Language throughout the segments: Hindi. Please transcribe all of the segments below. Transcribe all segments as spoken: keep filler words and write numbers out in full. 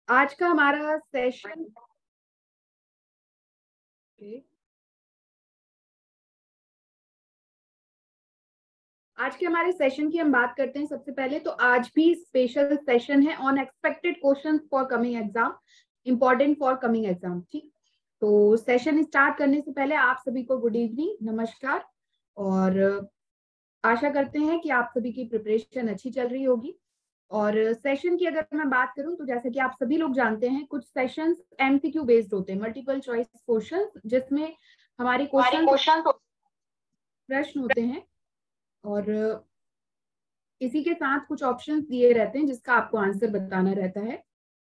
आज का हमारा सेशन आज के हमारे सेशन की हम बात करते हैं। सबसे पहले तो आज भी स्पेशल सेशन है on expected questions for coming exam, important for coming exam. ठीक, तो सेशन स्टार्ट करने से पहले आप सभी को गुड इवनिंग, नमस्कार। और आशा करते हैं कि आप सभी की प्रिपरेशन अच्छी चल रही होगी। और सेशन की अगर मैं बात करूं तो जैसे कि आप सभी लोग जानते हैं, कुछ सेशंस एमसीक्यू बेस्ड होते हैं, मल्टीपल चॉइस क्वेश्चंस, जिसमें हमारे हमारे क्वेश्चन क्वेश्चन प्रश्न होते हैं और इसी के साथ कुछ ऑप्शंस दिए रहते हैं जिसका आपको आंसर बताना रहता है।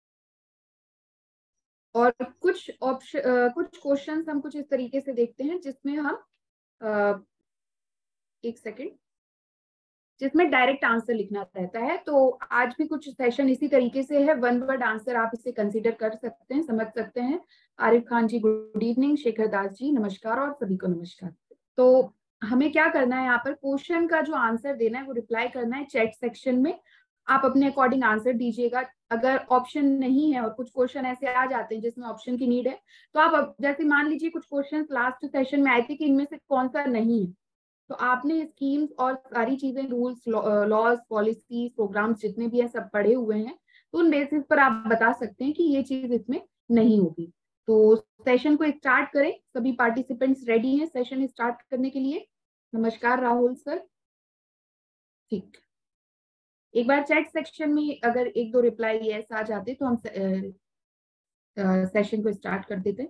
और कुछ ऑप्शन कुछ क्वेश्चंस हम कुछ इस तरीके से देखते हैं जिसमें हम अ, एक सेकंड जिसमें डायरेक्ट आंसर लिखना रहता है। तो आज भी कुछ सेशन इसी तरीके से है, वन वर्ड आंसर आप इसे कंसीडर कर सकते हैं, समझ सकते हैं। आरिफ खान जी गुड इवनिंग, शेखर दास जी नमस्कार, और सभी को नमस्कार। तो हमें क्या करना है, यहाँ पर क्वेश्चन का जो आंसर देना है वो रिप्लाई करना है चैट सेक्शन में। आप अपने अकॉर्डिंग आंसर दीजिएगा। अगर ऑप्शन नहीं है और कुछ क्वेश्चन ऐसे आ जाते हैं जिसमें ऑप्शन की नीड है, तो आप जैसे मान लीजिए कुछ क्वेश्चन लास्ट सेशन में आए थे कि इनमें से कौन सा नहीं है, तो आपने स्कीम्स और सारी चीजें, रूल्स, लॉज, पॉलिसीज, प्रोग्राम्स जितने भी है सब पढ़े हुए हैं, तो उन बेसिस पर आप बता सकते हैं कि ये चीज इसमें नहीं होगी। तो सेशन को स्टार्ट करें। सभी पार्टिसिपेंट्स रेडी हैं सेशन स्टार्ट करने के लिए? नमस्कार राहुल सर। ठीक, एक बार चैट सेक्शन में अगर एक दो रिप्लाई यस आ जाते तो हम सेशन को स्टार्ट कर देते।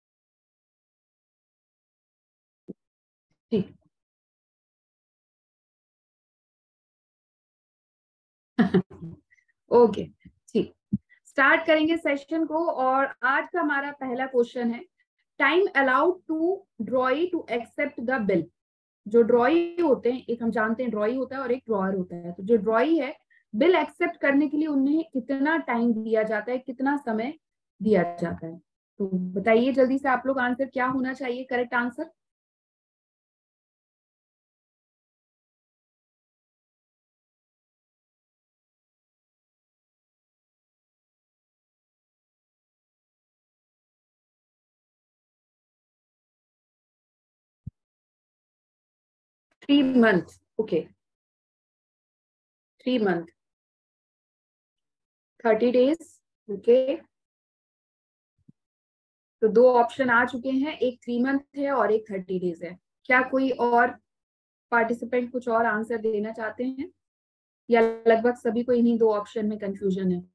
ठीक ओके, ठीक, स्टार्ट करेंगे सेशन को। और आज का हमारा पहला क्वेश्चन है, time allowed to drawee to accept the bill. जो ड्रॉई होते हैं, एक हम जानते हैं ड्रॉई होता है और एक ड्रॉअर होता है। तो जो ड्रॉई है, बिल एक्सेप्ट करने के लिए उन्हें कितना टाइम दिया जाता है, कितना समय दिया जाता है? तो बताइए जल्दी से आप लोग, आंसर क्या होना चाहिए, correct answer? Three month, okay, three month, thirty days, okay. तो दो ऑप्शन आ चुके हैं, एक थ्री मंथ है और एक थर्टी डेज है। क्या कोई और पार्टिसिपेंट कुछ और आंसर देना चाहते हैं, या लगभग सभी को इन्हीं दो ऑप्शन में कंफ्यूजन है?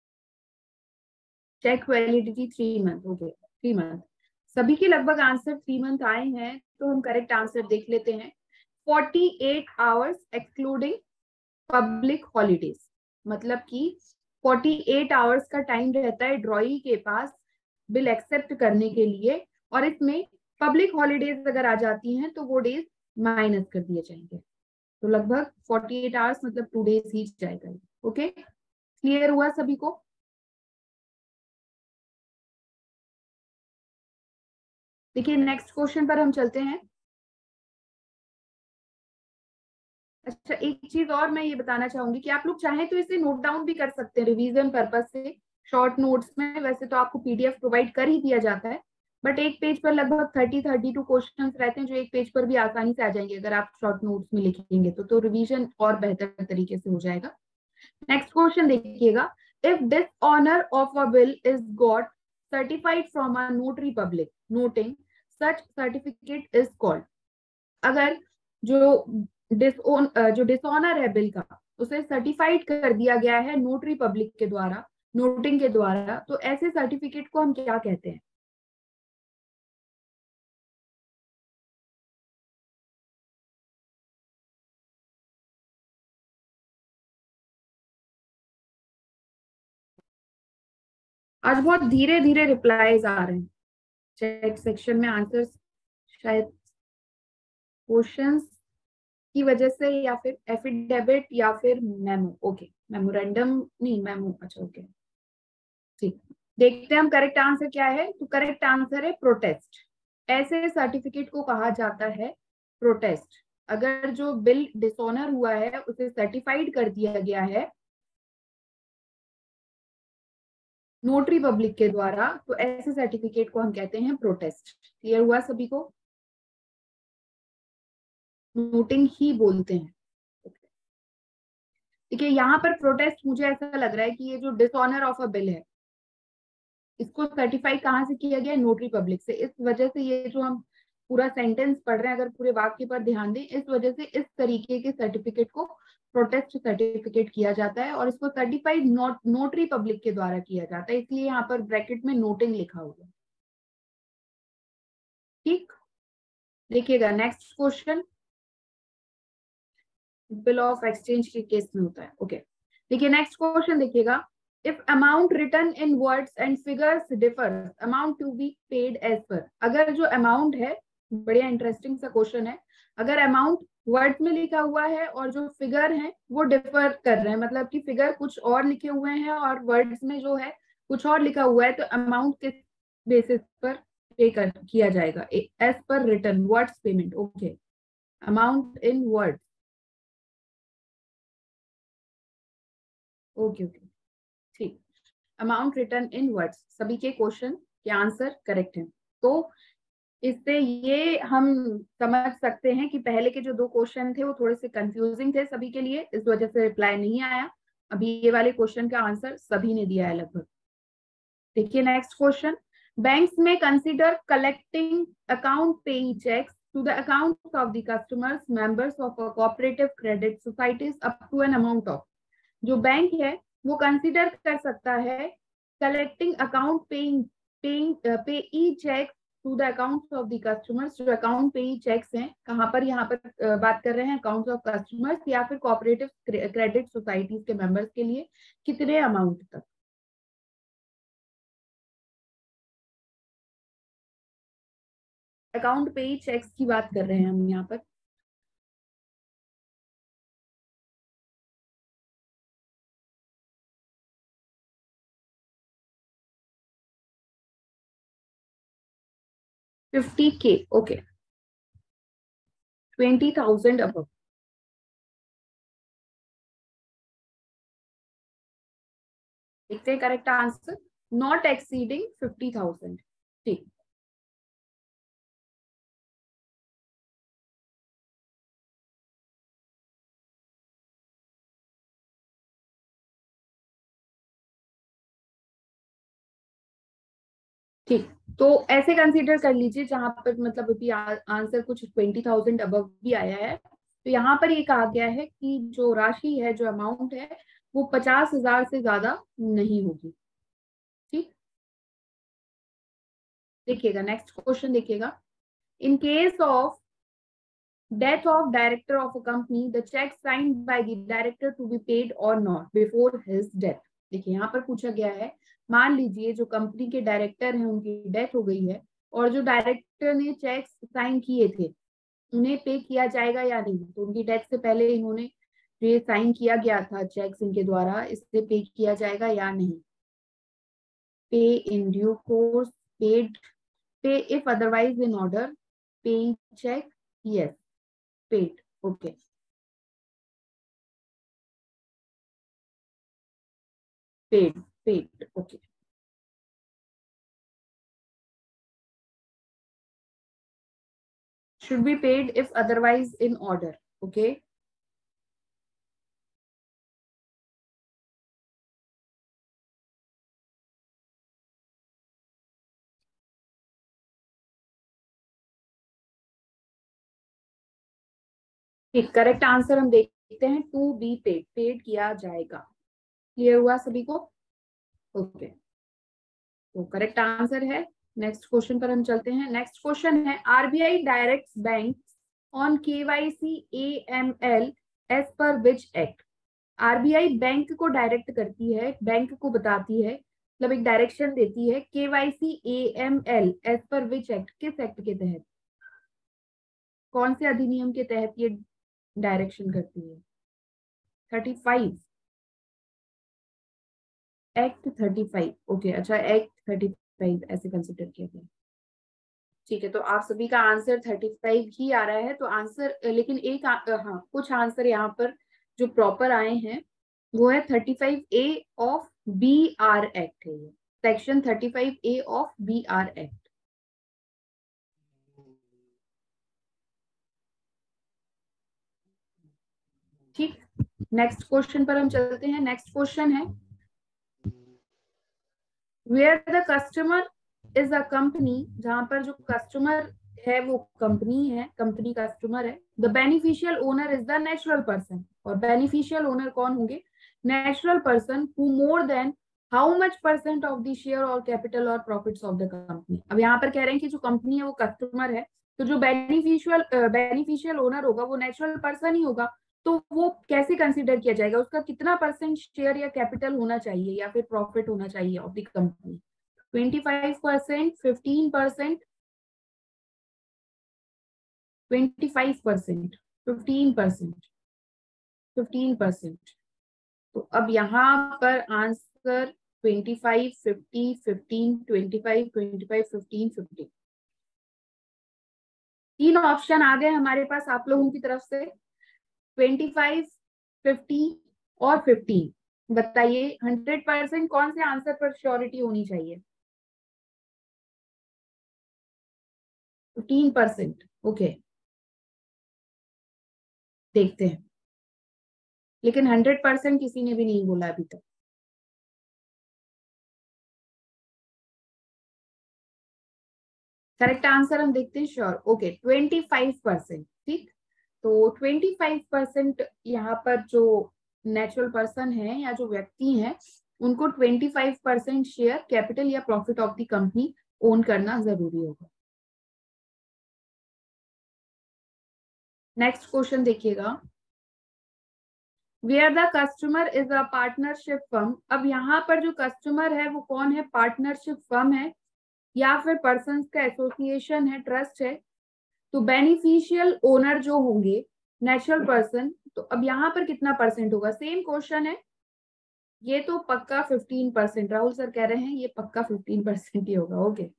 Cheque validity three month, okay, three month. सभी के लगभग आंसर थ्री मंथ आए हैं, तो हम करेक्ट आंसर देख लेते हैं। Forty eight hours excluding public holidays, मतलब कि फोर्टी एट आवर्स का टाइम रहता है ड्रॉई के पास बिल एक्सेप्ट करने के लिए। और इसमें पब्लिक हॉलीडेज अगर आ जाती हैं तो वो डेज माइनस कर दिए जाएंगे। तो लगभग फोर्टी एट आवर्स मतलब टू डेज ही जाएगा। ओके, क्लियर हुआ सभी को? देखिए नेक्स्ट क्वेश्चन पर हम चलते हैं। अच्छा, एक चीज और मैं ये बताना चाहूंगी कि आप लोग चाहें तो इसे नोट डाउन भी कर सकते हैं रिवीजन पर्पज से, शॉर्ट नोट्स में। वैसे तो आपको पीडीएफ प्रोवाइड कर ही दिया जाता है, बट एक पेज पर लगभग थर्टी थर्टी टू क्वेश्चन रहते हैं जो एक पेज पर भी आसानी से आ जाएंगे अगर आप शॉर्ट नोट्स में लिखेंगे तो तो रिवीजन और बेहतर तरीके से हो जाएगा। नेक्स्ट क्वेश्चन देखिएगा, if dishonour of a bill is got certified from a notary public noting, such certificate is called. अगर जो डिसओन जो डिसऑनर है बिल का, उसे सर्टिफाइड कर दिया गया है नोटरी पब्लिक के द्वारा, नोटिंग के द्वारा, तो ऐसे सर्टिफिकेट को हम क्या कहते हैं? आज बहुत धीरे धीरे रिप्लाईज आ रहे हैं चैट सेक्शन में। आंसर्स शायद क्वेश्चंस की वजह से, या फिर एफिडेविट, या फिर मेमो। ओके, मेमोरेंडम नहीं, मेमो, अच्छा ओके, ठीक। देखते हैं हम करेक्ट आंसर क्या है। तो करेक्ट आंसर है प्रोटेस्ट। ऐसे सर्टिफिकेट को कहा जाता है प्रोटेस्ट। अगर जो बिल डिसऑनर हुआ है उसे सर्टिफाइड कर दिया गया है, नोटरी पब्लिक के द्वारा, तो ऐसे सर्टिफिकेट को हम कहते हैं प्रोटेस्ट। क्लियर हुआ सभी को? नोटिंग ही बोलते हैं। देखिए यहाँ पर प्रोटेस्ट, मुझे ऐसा लग रहा है कि ये जो डिसऑनर ऑफ अ बिल है, इसको सर्टिफाई कहाँ से किया गया है? नोटरी पब्लिक से। इस वजह से ये जो हम पूरा सेंटेंस पढ़ रहे हैं, अगर पूरे वाक्य पर ध्यान दें, इस वजह से इस तरीके के सर्टिफिकेट को प्रोटेस्ट सर्टिफिकेट किया जाता है और इसको सर्टिफाइड नोट नोटरी पब्लिक के द्वारा किया जाता है, इसलिए यहाँ पर ब्रैकेट में नोटिंग लिखा हुआ है। ठीक, देखिएगा next question, bill of exchange के केस में होता है। ओके, देखिए नेक्स्ट क्वेश्चन देखिएगा, if amount written in words and figures differ amount to be paid as per. अगर जो अमाउंट है, बढ़िया इंटरेस्टिंग सा क्वेश्चन है, अगर अमाउंट वर्ड्स में लिखा हुआ है और जो फिगर है वो डिफर कर रहे हैं, मतलब कि फिगर कुछ और लिखे हुए हैं और वर्ड्स में जो है कुछ और लिखा हुआ है, तो अमाउंट किस बेसिस पर पे कर किया जाएगा? As per written words payment. Okay, amount in words. Okay okay, ठीक, अमाउंट रिटर्न इन वर्ड्स। सभी के क्वेश्चन के आंसर करेक्ट हैं। तो इससे ये हम समझ सकते हैं कि पहले के जो दो क्वेश्चन थे वो थोड़े से कंफ्यूजिंग थे सभी के लिए, इस वजह से रिप्लाई नहीं आया। अभी ये वाले क्वेश्चन का आंसर सभी ने दिया है लगभग। देखिए नेक्स्ट क्वेश्चन, बैंक्स में consider collecting account paying cheques to the accounts of the customers members of a cooperative credit societies up to an amount of। जो बैंक है वो कंसीडर कर सकता है collecting account paying paying payee cheque to the accounts of the customers. जो अकाउंट पेई चेक्स हैं, कहाँ पर यहाँ पर uh, बात कर रहे हैं? अकाउंट्स ऑफ कस्टमर्स या फिर कोऑपरेटिव क्रेडिट सोसाइटीज के मेंबर्स के लिए कितने अमाउंट तक? अकाउंट पेई चेक्स की बात कर रहे हैं हम यहाँ पर। फिफ्टी के, ओके, ट्वेंटी थाउजेंड अबव। देखते हैं correct answer, not exceeding fifty thousand. ठीक, ठीक, तो ऐसे कंसीडर कर लीजिए जहां पर मतलब अभी आंसर कुछ ट्वेंटी थाउजेंड अबव भी आया है, तो यहाँ पर ये कहा गया है कि जो राशि है, जो अमाउंट है, वो पचास हजार से ज्यादा नहीं होगी। ठीक, देखिएगा नेक्स्ट क्वेश्चन देखिएगा, in case of death of director of a company the cheque signed by the director to be paid और नॉट बिफोर हिज डेथ। देखिए यहाँ पर पूछा गया है, मान लीजिए जो कंपनी के डायरेक्टर हैं उनकी डेथ हो गई है और जो डायरेक्टर ने चेक साइन किए थे उन्हें पे किया जाएगा या नहीं। तो उनकी डेथ से पहले इन्होंने जो ये साइन किया गया था चेक्स इनके द्वारा, इससे पे किया जाएगा या नहीं? Pay in due course, paid, pay if otherwise in order, paying cheque, yes, paid. Okay, paid, paid, okay. should be paid if otherwise in order। okay, ठीक, करेक्ट आंसर हम देखते हैं, टू बी पेड, पेड किया जाएगा। क्लियर हुआ सभी को? ओके, तो करेक्ट आंसर है। नेक्स्ट क्वेश्चन पर हम चलते हैं। नेक्स्ट क्वेश्चन है, RBI directs bank on KYC AML as per which act. RBI bank को डायरेक्ट करती है, बैंक को बताती है, मतलब एक डायरेक्शन देती है, KYC AML as per which act, किस एक्ट के तहत, कौन से अधिनियम के तहत ये डायरेक्शन करती है? Thirty five, act thirty five. Okay, अच्छा, एक्ट थर्टी फाइव ऐसे कंसिडर किया गया। ठीक है, तो आप सभी का आंसर थर्टी फाइव ही आ रहा है। तो आंसर, लेकिन एक आ, हाँ, कुछ आंसर यहाँ पर जो प्रॉपर आए हैं वो है thirty five A of B R act है ये। Section thirty five A of B R act. ठीक, नेक्स्ट क्वेश्चन पर हम चलते हैं। नेक्स्ट क्वेश्चन है where the customer is a company, जहां पर जो कस्टमर है वो कंपनी है, कंपनी कस्टमर है। The beneficial owner is the natural person, और बेनिफिशियल ओनर कौन होंगे? Natural person who more than how much percent of the share और कैपिटल और प्रॉफिट्स ऑफ द कंपनी। अब यहाँ पर कह रहे हैं कि जो कंपनी है वो कस्टमर है, तो जो बेनिफिशियल बेनिफिशियल ओनर होगा वो नेचुरल पर्सन ही होगा। तो वो कैसे कंसीडर किया जाएगा? उसका कितना परसेंट शेयर या कैपिटल होना चाहिए या फिर प्रॉफिट होना चाहिए of the company? Twenty five percent, fifteen percent, twenty five percent, fifteen percent, fifteen percent. तो अब यहाँ पर answer twenty five, fifty, fifteen, twenty five, twenty five, fifteen, fifteen. तीन ऑप्शन आ गए हमारे पास आप लोगों की तरफ से, ट्वेंटी फाइव, फिफ्टी और फिफ्टीन। बताइए हंड्रेड परसेंट कौन से आंसर पर श्योरिटी होनी चाहिए? Fifteen percent. ओके, देखते हैं, लेकिन हंड्रेड परसेंट किसी ने भी नहीं बोला अभी तक। करेक्ट आंसर हम देखते हैं, sure. Okay, twenty five percent. ठीक, तो ट्वेंटी फाइव परसेंट यहाँ पर जो नेचुरल पर्सन है या जो व्यक्ति है उनको twenty five percent share capital या profit of the company own करना जरूरी होगा। नेक्स्ट क्वेश्चन देखिएगा, where the customer is a partnership firm. अब यहाँ पर जो कस्टमर है वो कौन है? पार्टनरशिप फर्म है या फिर पर्सन का एसोसिएशन है, ट्रस्ट है। तो बेनिफिशियल ओनर जो होंगे नेचुरल पर्सन, तो अब यहाँ पर कितना परसेंट होगा? सेम क्वेश्चन है, ये तो पक्का फिफ्टीन परसेंट, राहुल सर कह रहे हैं ये पक्का फिफ्टीन परसेंट ही होगा। Okay,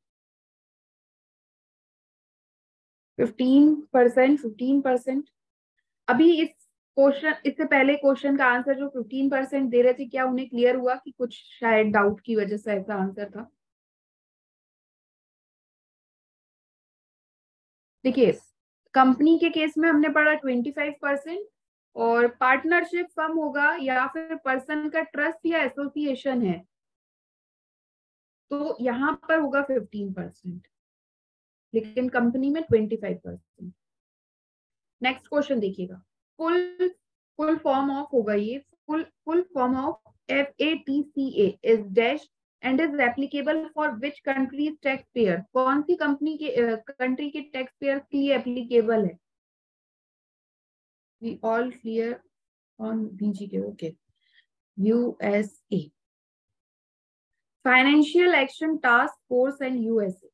fifteen percent, fifteen percent. अभी इस क्वेश्चन, इससे पहले क्वेश्चन का आंसर जो फिफ्टीन परसेंट दे रहे थे, क्या उन्हें क्लियर हुआ कि कुछ शायद डाउट की वजह से ऐसा आंसर था? देखिए, कंपनी के केस में हमने पढ़ा ट्वेंटी फाइव परसेंट, और पार्टनरशिप फर्म होगा या फिर पर्सन का ट्रस्ट या एसोसिएशन है तो यहाँ पर होगा फिफ्टीन परसेंट, लेकिन कंपनी में twenty five percent. Next question देखिएगा, फुल फुल फॉर्म ऑफ होगा ये, full full form of F A T C A is dash and is applicable for which countries tax payer. कौन सी कंपनी के कंट्री uh, के टैक्स पेयर के लिए एप्लीकेबल है? We all clear on BGK? Okay, USA, financial action task force and USA.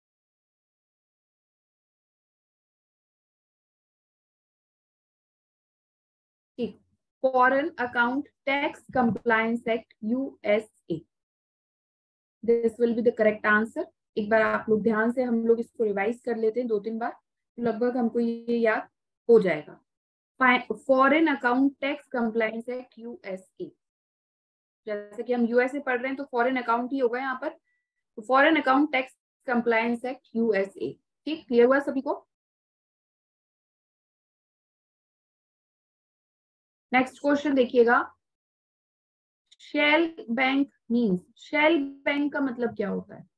ठीक, foreign account tax compliance act USA, this will be the correct answer. एक बार आप लोग ध्यान से हम लोग इसको रिवाइज कर लेते हैं दो तीन बार, तो लगभग हमको ये याद हो जाएगा। Foreign account tax compliance act USA, जैसे कि हम यूएसए पढ़ रहे हैं तो फॉरेन अकाउंट ही होगा यहाँ पर, तो foreign account tax compliance act USA. ठीक, क्लियर हुआ सभी को? नेक्स्ट क्वेश्चन देखिएगा, shell bank means, shell bank का मतलब क्या होता है?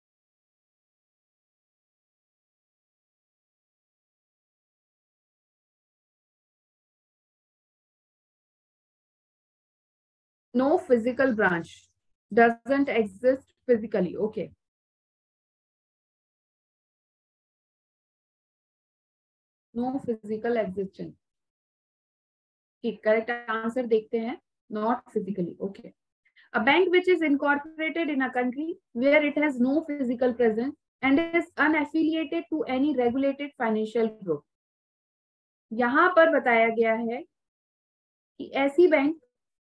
No physical branch, doesn't exist physically. Okay. No physical existence. ठीक, करेक्ट आंसर देखते हैं, not physically. Okay. A bank which is incorporated in a country where it has no physical presence and is unaffiliated to any regulated financial group. यहाँ पर बताया गया है कि ऐसी बैंक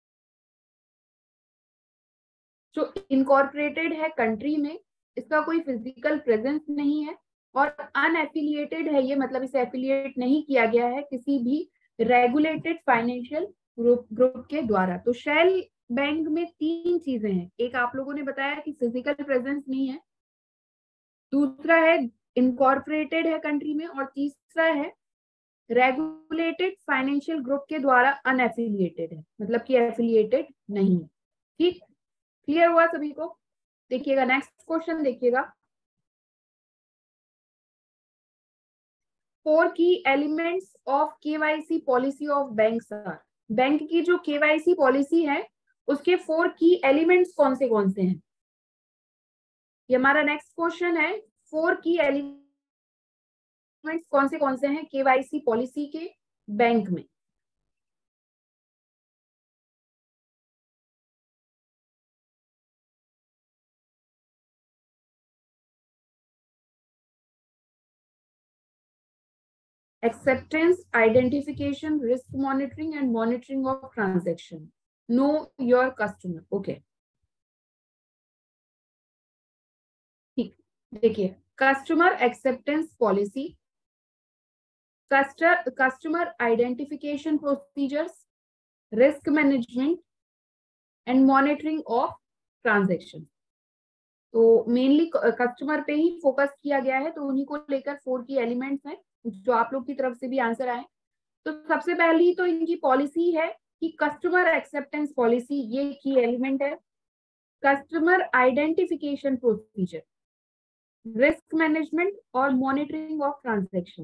जो इनकॉर्पोरेटेड है कंट्री में, इसका कोई फिजिकल प्रेजेंस नहीं है और अनएफिलिएटेड है, ये मतलब इसे एफिलिएट नहीं किया गया है किसी भी रेगुलेटेड फाइनेंशियल ग्रुप ग्रुप के द्वारा। तो शेल बैंक में तीन चीजें हैं। एक आप लोगों ने बताया कि फिजिकल प्रेजेंस नहीं है, दूसरा है इनकॉर्पोरेटेड है कंट्री में, और तीसरा है रेगुलेटेड फाइनेंशियल ग्रुप के द्वारा अनएफिलिएटेड है, मतलब कि एफिलिएटेड नहीं है। ठीक, क्लियर हुआ सभी को? देखिएगा नेक्स्ट क्वेश्चन, देखिएगा। Four key elements of KYC policy of banks are. Bank की जो केवाईसी पॉलिसी है उसके फोर की एलिमेंट्स कौन से कौन से हैं, ये हमारा नेक्स्ट क्वेश्चन है। फोर की एलिमेंट्स कौन से कौन से हैं केवाईसी पॉलिसी के बैंक में? Acceptance, identification, risk monitoring and monitoring of transaction. Know your customer. Okay. ठीक, देखिए, customer acceptance policy, customer identification procedures, risk management and monitoring of transaction. तो मेनली कस्टमर पे ही फोकस किया गया है, तो उन्हीं को लेकर फोर की एलिमेंट्स हैं जो आप लोग की तरफ से भी आंसर आए। तो सबसे पहली तो इनकी पॉलिसी है कि कस्टमर एक्सेप्टेंस पॉलिसी, ये की एलिमेंट है। Customer identification procedure, risk management और मॉनिटरिंग ऑफ ट्रांजैक्शन।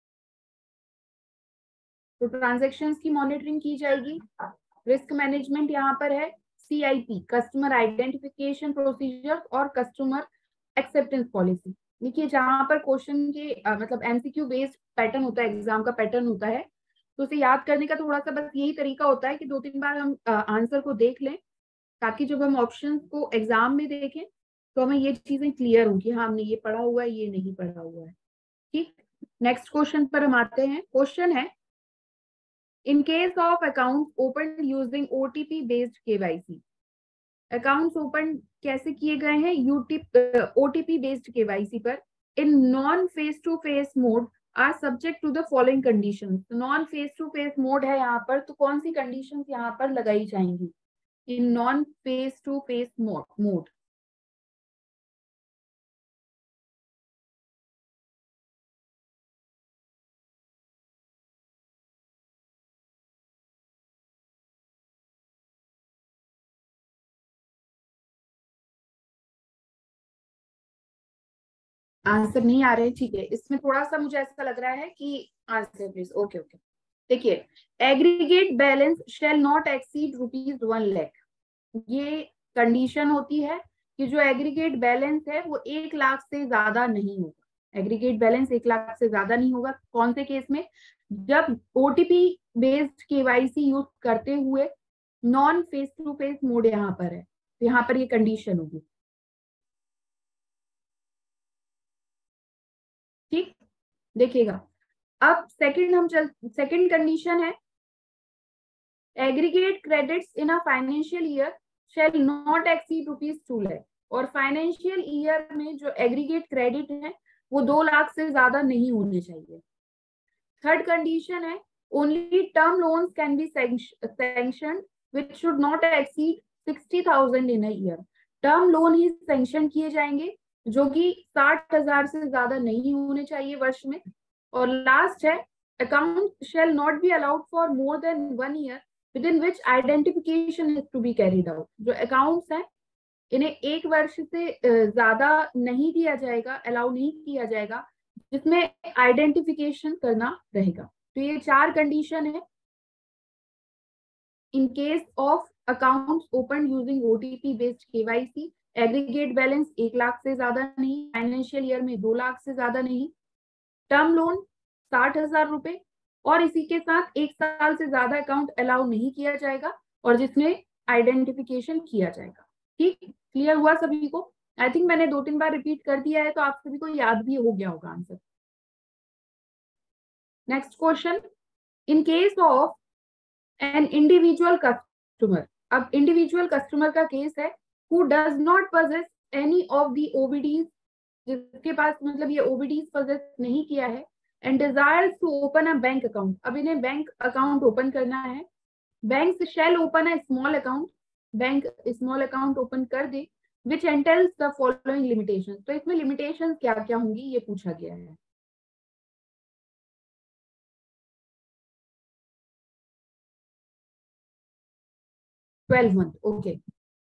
तो ट्रांजैक्शंस की मॉनिटरिंग की जाएगी। रिस्क मैनेजमेंट यहाँ पर है सीआईपी, कस्टमर आइडेंटिफिकेशन प्रोसीजर और कस्टमर एक्सेप्टेंस पॉलिसी। देखिए, जहां पर क्वेश्चन के आ, मतलब एमसीक्यू बेस्ड पैटर्न होता है, एग्जाम का पैटर्न होता है, तो उसे याद करने का थोड़ा सा बस यही तरीका होता है कि दो तीन बार हम आंसर को देख लें, ताकि जब हम ऑप्शन को एग्जाम में देखें तो हमें ये चीजें क्लियर हों कि हाँ हमने ये पढ़ा हुआ है, ये नहीं पढ़ा हुआ है। ठीक, नेक्स्ट क्वेश्चन पर हम आते हैं। क्वेश्चन है, in case of account open using OTP based KYC. Accounts open कैसे किए गए हैं? यूटीपी ओटीपी बेस्ड केवाईसी पर, in non face to face mode are subject to the following conditions. Non face to face mode है यहाँ पर, तो कौन सी कंडीशंस यहाँ पर लगाई जाएंगी in non face to face mode mode answer नहीं आ रहे? ठीक है, इसमें थोड़ा सा मुझे ऐसा लग रहा है कि आंसर प्लीज। ओके ओके, देखिए, aggregate balance shall not exceed rupees one lakh. ये कंडीशन होती है कि जो एग्रीगेट बैलेंस है वो एक लाख से ज्यादा नहीं होगा। एग्रीगेट बैलेंस एक लाख से ज्यादा नहीं होगा। कौन से केस में? जब ओटीपी बेस्ड केवाईसी यूज करते हुए non face to face mode यहाँ पर है, तो यहाँ पर ये कंडीशन होगी। ठीक, देखिएगा, अब सेकंड हम चल सेकंड कंडीशन है, aggregate credits in a financial year shall not exceed rupees two lakh. और फाइनेंशियल ईयर में जो एग्रीगेट क्रेडिट है वो दो लाख से ज्यादा नहीं होने चाहिए। थर्ड कंडीशन है, only term loans can be sanction which should not exceed sixty thousand in a year. Term loan ही सैंक्शन किए जाएंगे जो कि साठ हजार से ज्यादा नहीं होने चाहिए वर्ष में। और लास्ट है, account shall not be allowed for more than one year within which identification is to be carried out. जो अकाउंट्स हैं इन्हें एक वर्ष से ज्यादा नहीं दिया जाएगा, अलाउ नहीं किया जाएगा, जिसमें आइडेंटिफिकेशन करना रहेगा। तो ये चार कंडीशन है in case of accounts open using OTP based KYC. Aggregate balance एक लाख से ज्यादा नहीं, फाइनेंशियल ईयर में दो लाख से ज्यादा नहीं, टर्म लोन साठ हजार रुपए, और इसी के साथ एक साल से ज्यादा अकाउंट अलाउ नहीं किया जाएगा और जिसमें आइडेंटिफिकेशन किया जाएगा। ठीक, क्लियर हुआ सभी को? आई थिंक मैंने दो तीन बार रिपीट कर दिया है, तो आप सभी को याद भी हो गया होगा answer. Next question, in case of an individual customer. अब इंडिविजुअल कस्टमर का केस है, who does not possess any of the OVDs, जिसके पास मतलब ये ओबीडीज possess नहीं किया है, and desires to open a bank account. अब इन्हें बैंक अकाउंट ओपन करना है। Banks shall open a small account bank small account open कर दे which entails the following limitation. तो इसमें लिमिटेशन क्या क्या होंगी ये पूछा गया है। Twelve month, okay.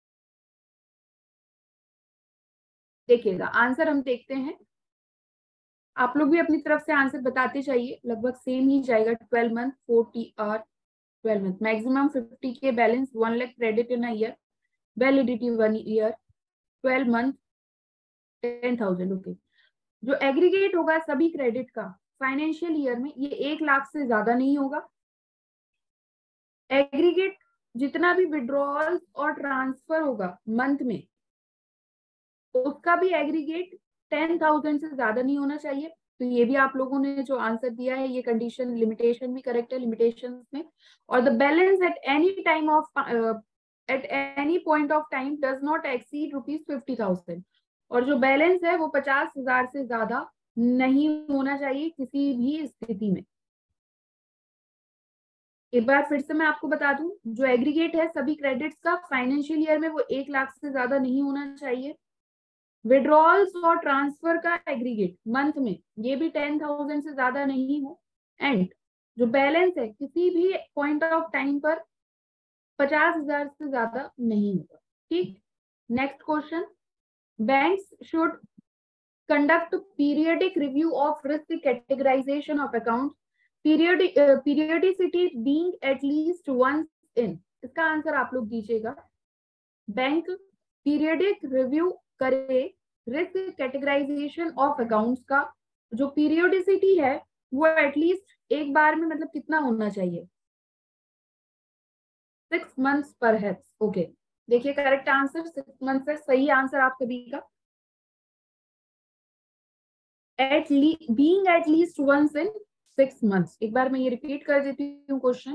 देखिएगा आंसर हम देखते हैं, आप लोग भी अपनी तरफ से आंसर बताते जाइए, लगभग सेम ही जाएगा। Twelve month forty or twelve month, maximum fifty K balance, one lakh credit in a year, validity one year, twelve month, ten thousand, okay. जो एग्रीगेट होगा सभी क्रेडिट का फाइनेंशियल ईयर में, ये एक लाख से ज्यादा नहीं होगा। एग्रीगेट जितना भी विड्रॉल और ट्रांसफर होगा मंथ में, उसका भी एग्रीगेट टेन थाउजेंड से ज्यादा नहीं होना चाहिए। तो ये भी आप लोगों ने जो आंसर दिया है ये कंडीशन, लिमिटेशन भी करेक्ट है लिमिटेशन में। और the balance at any time of at any point of time does not exceed rupees fifty thousand. और जो बैलेंस है वो पचास हजार से ज्यादा नहीं होना चाहिए किसी भी स्थिति में। एक बार फिर से मैं आपको बता दूं, जो एग्रीगेट है सभी क्रेडिट्स का फाइनेंशियल ईयर में वो एक लाख से ज्यादा नहीं होना चाहिए। विड्रॉल्स और ट्रांसफर का एग्रीगेट मंथ में ये भी टेन थाउजेंड से ज्यादा नहीं हो। एंड जो बैलेंस है किसी भी पॉइंट ऑफ टाइम पर पचास हजार से ज्यादा नहीं होगा। ठीक, next question, banks should conduct periodic review of risk categorization of accounts, periodic uh, periodicity being at least once in। इसका आंसर आप लोग दीजिएगा। बैंक पीरियडिक रिव्यू करे रिस्क कैटेगराइजेशन ऑफ अकाउंट्स का, जो पीरियोडिसिटी है वो एटलीस्ट एक बार में मतलब कितना होना चाहिए, सिक्स मंथ्स पर है, ओके। देखिए करेक्ट आंसर सिक्स मंथ्स है, सही आंसर आप सभी का। At being at least once in six months. एक बार मैं ये रिपीट कर देती हूँ क्वेश्चन।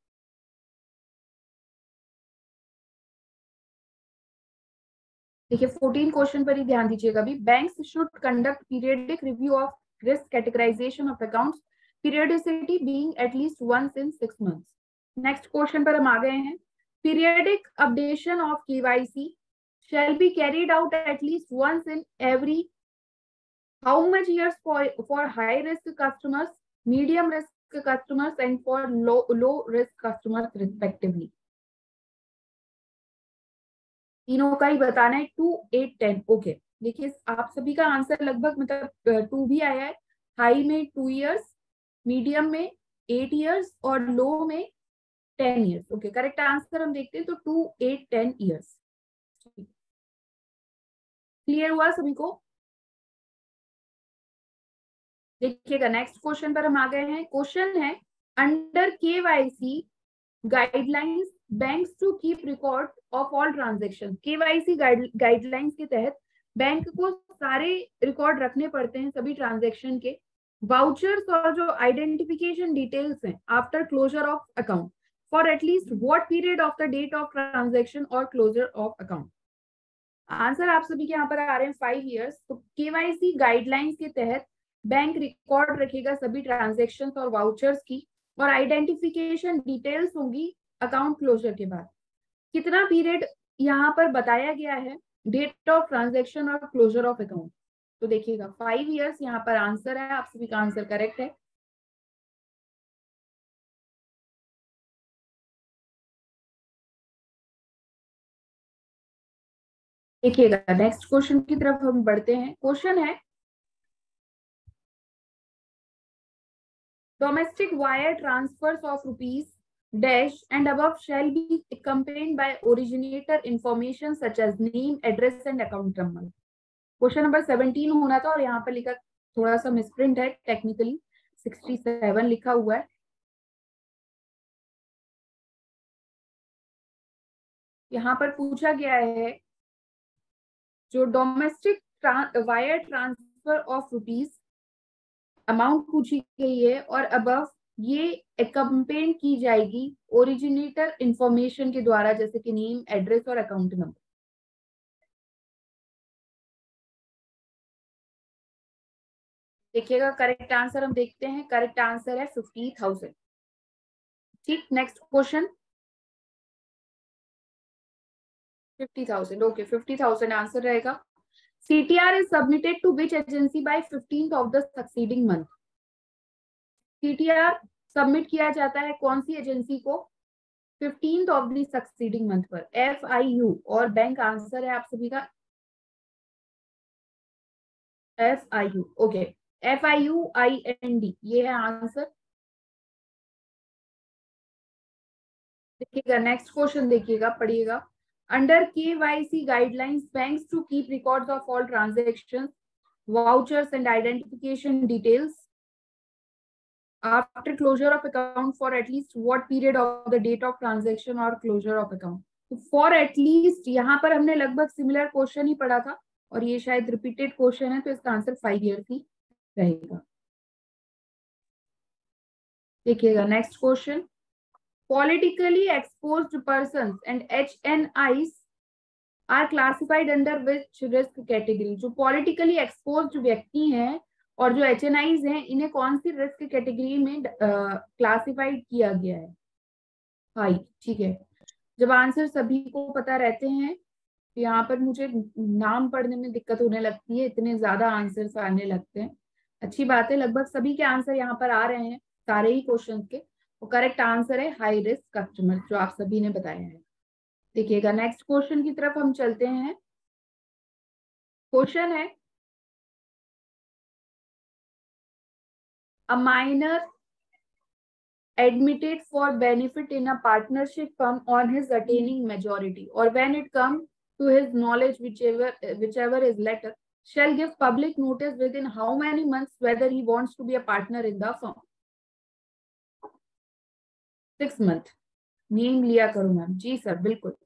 देखिए फोर्टीन क्वेश्चन पर ही ध्यान दीजिएगा अभी। Banks should conduct periodic review of risk categorization of accounts, periodicity being at least once in six months. Next question पर हम आ गए हैं। Periodic updation of KYC shall be carried out at least once in every how much years for for high risk customers, medium risk customers and for low low risk customers respectively। तीनों का ही बताना है, टू एट टेन, ओके। देखिए आप सभी का आंसर लगभग मतलब टू भी आया है। हाई में टू इयर्स, मीडियम में एट इयर्स और लो में ten years, okay. Correct answer हम देखते हैं तो two eight ten years. Clear हुआ सभी को? देखिएगा नेक्स्ट क्वेश्चन पर हम आ गए हैं। क्वेश्चन है, under KYC guidelines banks to keep record of all transaction. KYC guidelines के तहत बैंक को सारे रिकॉर्ड रखने पड़ते हैं सभी ट्रांजेक्शन के, वाउचर्स और जो आइडेंटिफिकेशन डिटेल्स हैं after closure of account for at least what period of the date of transaction और क्लोजर ऑफ अकाउंट। आंसर आप सभी के यहाँ पर आ रहे हैं फाइव इयर्स। तो केवाईसी गाइडलाइंस के तहत बैंक रिकॉर्ड रखेगा सभी ट्रांजेक्शन और वाउचर्स की, और आइडेंटिफिकेशन डिटेल्स होंगी अकाउंट क्लोजर के बाद। कितना पीरियड यहाँ पर बताया गया है, डेट ऑफ ट्रांजेक्शन और क्लोजर ऑफ अकाउंट। तो देखिएगा फाइव इयर्स यहाँ पर आंसर है, आप सभी का आंसर करेक्ट है। देखिएगा नेक्स्ट क्वेश्चन की तरफ हम बढ़ते हैं। क्वेश्चन है, domestic wire transfers of rupees dash and above shall be accompanied by originator information such as name, address and account number। Question number seventeen होना था और यहाँ पर लिखा थोड़ा सा मिसप्रिंट है, टेक्निकली सिक्सटी सेवन लिखा हुआ है। यहाँ पर पूछा गया है जो domestic wire transfer of rupees amount पूछी गई है और अबव ये एकम्पेन की जाएगी ओरिजिनेटर इंफॉर्मेशन के द्वारा, जैसे कि नेम, एड्रेस और अकाउंट नंबर। देखिएगा करेक्ट आंसर हम देखते हैं, करेक्ट आंसर है फिफ्टी थाउजेंड। ठीक, next question, fifty thousand okay, fifty thousand answer रहेगा। CTR is submitted to which agency by fifteenth of the succeeding month. CTR submit किया जाता है कौन सी एजेंसी को? Fifteenth of the succeeding month पर। एफ आई यू और बैंक आंसर है आप सभी का F I you okay, F I U I N D ये है आंसर। देखिएगा नेक्स्ट क्वेश्चन, देखिएगा पढ़िएगा। Under K Y C guidelines banks to keep records of all transactions, vouchers and identification details after closure of account for at least what period of the date of transaction or closure of account। तो for at least यहाँ पर हमने लगभग सिमिलर क्वेश्चन ही पढ़ा था और ये शायद रिपीटेड क्वेश्चन है, तो इसका आंसर फाइव ईयर्स ही रहेगा। देखिएगा next question. politically exposed persons and H N Is are classified under which risk category। जो politically exposed व्यक्ति हैं और जो एच एन आईज हैं इन्हें कौन सी रिस्क कैटेगरी में क्लासिफाइड uh, किया गया है? हाई, ठीक है। जब आंसर सभी को पता रहते हैं तो यहाँ पर मुझे नाम पढ़ने में दिक्कत होने लगती है, इतने ज्यादा आंसर्स आने लगते हैं। अच्छी बात है, लगभग सभी के आंसर यहाँ पर आ रहे हैं सारे ही क्वेश्चन के। वो करेक्ट आंसर है हाई रिस्क कस्टमर, जो आप सभी ने बताया है। देखिएगा नेक्स्ट क्वेश्चन की तरफ हम चलते हैं। क्वेश्चन है a minor admitted for benefit in a partnership firm on his attaining majority or when it comes to his knowledge, whichever whichever is latter, shall give public notice within how many months whether he wants to be a partner in the firm? Six month. Name लिया करो मैम। जी सर बिल्कुल।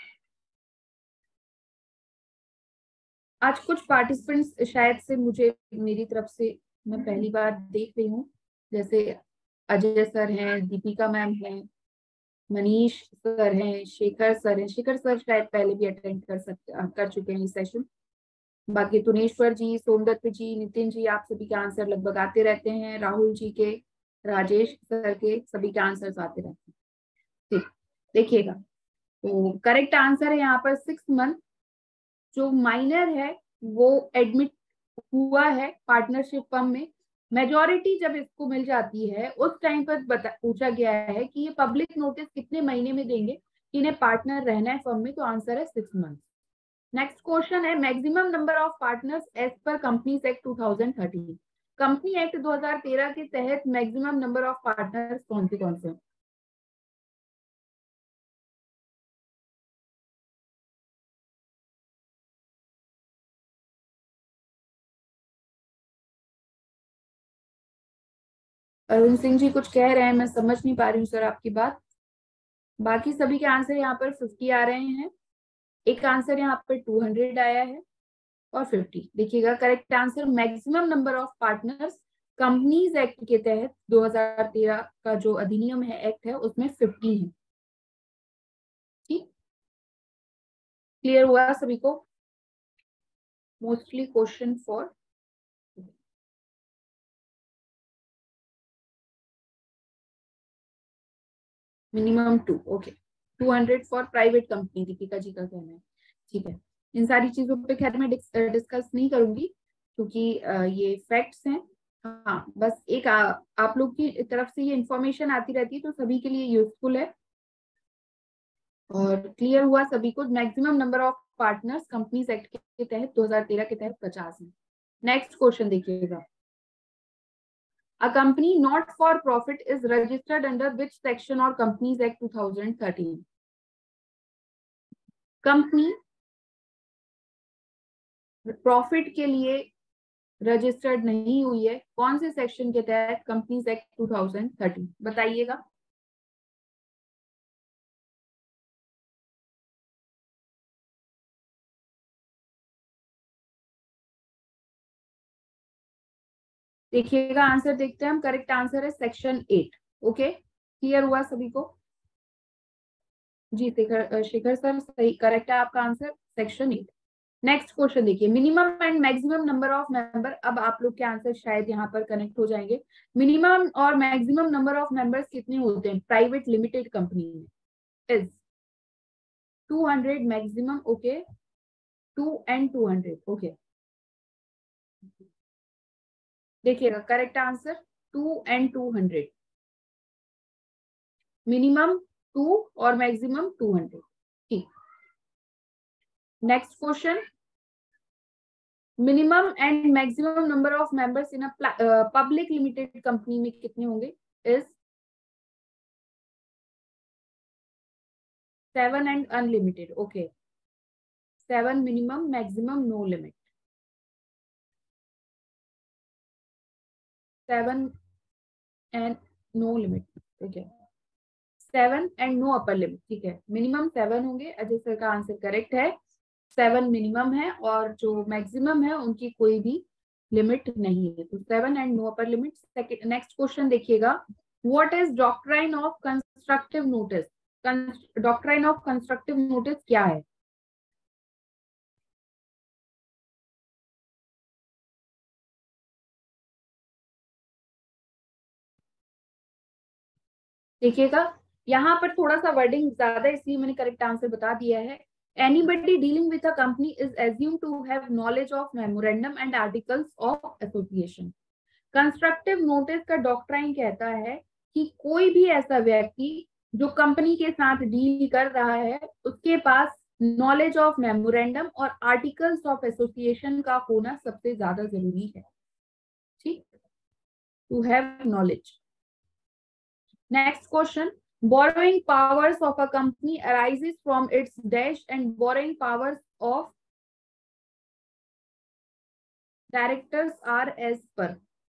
आज कुछ पार्टिसिपेंट्स शायद से मुझे मेरी तरफ से मैं पहली बार देख रही हूँ, जैसे अजय सर हैं, दीपिका मैम हैं, मनीष सर हैं, शेखर सर हैं। शेखर सर शायद पहले भी अटेंड कर सकते कर चुके हैं ये सेशन। बाकी तुनेश्वर जी, सोमदत्त जी, नितिन जी, आप सभी के आंसर लगभग आते रहते हैं। राहुल जी के, राजेश सर के, सभी के आंसर आते रहते हैं। ठीक, देखिएगा तो करेक्ट आंसर है यहाँ पर सिक्स मंथ। जो माइनर है वो एडमिट हुआ है पार्टनरशिप फर्म में, मेजॉरिटी जब इसको मिल जाती है उस टाइम पर बता पूछा गया है कि ये पब्लिक नोटिस कितने महीने में देंगे कि इन्हें पार्टनर रहना है फर्म में, तो आंसर है सिक्स मंथ। नेक्स्ट क्वेश्चन है maximum number of partners as per Companies Act two thousand thirteen. Company Act दो हज़ार तेरह के तहत मैक्सिमम नंबर ऑफ पार्टनर्स कौन से कौन से? अरुण सिंह जी कुछ कह रहे हैं, मैं समझ नहीं पा रही हूँ सर आपकी बात। बाकी सभी के आंसर यहाँ पर फिफ्टी आ रहे हैं, एक आंसर यहाँ पर टू हंड्रेड आया है और फिफ्टी। देखिएगा correct answer maximum number of partners Companies Act के तहत दो हज़ार तेरह का जो अधिनियम है, एक्ट है, उसमें फिफ्टी है। ठीक, क्लियर हुआ सभी को? Mostly question for minimum two okay, two hundred for private company, Deepika ji का कहना है। ठीक है, इन सारी चीजों पे खैर मैं डिस्कस नहीं करूंगी क्योंकि ये फैक्ट्स हैं। हाँ, बस एक आ, आप लोग की तरफ से ये इंफॉर्मेशन आती रहती है तो सभी के लिए यूजफुल है। और क्लियर हुआ सभी को? Maximum number of partners Companies Act के तहत दो हज़ार तेरह के तहत पचास है। नेक्स्ट क्वेश्चन देखिएगा। A company not for profit is registered under which section or Companies Act two thousand thirteen? Company profit के लिए रजिस्टर्ड नहीं हुई है, कौन से सेक्शन के तहत? Companies Act two thousand thirteen, बताइएगा। देखिएगा आंसर देखते हैं हम। करेक्ट आंसर है सेक्शन एट। ओके, क्लियर हुआ सभी को? जी शेखर शेखर सर सही, करेक्ट है आपका answer section eight. Next question देखिए। Minimum and maximum number of member, अब आप लोग के आंसर शायद यहाँ पर कनेक्ट हो जाएंगे। मिनिमम और मैक्सिमम नंबर ऑफ मेंबर्स कितने होते हैं प्राइवेट लिमिटेड कंपनी में? Is two hundred maximum, okay, two and two hundred, okay. देखिएगा correct answer two and two hundred, minimum two और मैक्सिमम टू हंड्रेड। ठीक, next question, minimum and maximum number of members in a public limited company में कितने होंगे? Is seven and unlimited, okay, seven minimum, maximum no limit, seven and no limit, okay, seven and no upper limit, ठीक है, मिनिमम सेवन होंगे। अजय सर का आंसर करेक्ट है, सेवन मिनिमम है और जो मैक्सिमम है उनकी कोई भी लिमिट नहीं है, तो seven and no upper limit. Second, next question देखिएगा, what is doctrine of constructive notice? Doctrine of constructive notice क्या है? देखिएगा यहाँ पर थोड़ा सा वर्डिंग ज्यादा, इसलिए मैंने करेक्ट आंसर बता दिया है। Anybody dealing with a company is assume to have knowledge of memorandum and articles of association. Constructive notice का डॉक्ट्राइन कहता है कि कोई भी ऐसा व्यक्ति जो कंपनी के साथ डील कर रहा है उसके पास नॉलेज ऑफ मेमोरेंडम और आर्टिकल्स ऑफ एसोसिएशन का होना सबसे ज्यादा जरूरी है। ठीक, to have knowledge. Next question. Borrowing powers of a company arises from its dash and borrowing powers of directors are as per.